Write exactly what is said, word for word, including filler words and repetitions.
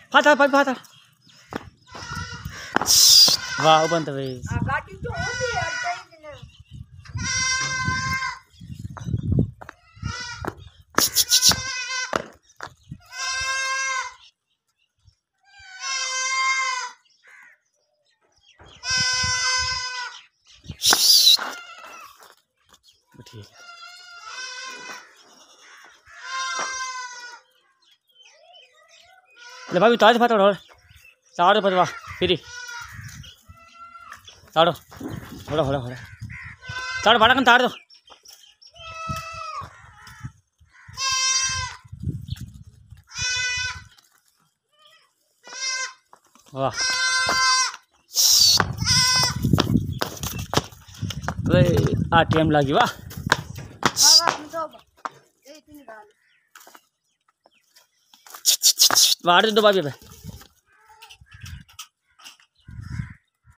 फाता भाई फाता वाह बंद भाई गाड़ी तो होती है ठीक है ले भाई ताज फाता और साड़ो पदवा फिरी साड़ो थोड़ा थोड़ा थोड़ा साड़ो भाड़ा कन ताड़ दो वाह वे आ टाइम लगी वाह वाड़ दो बाबी पे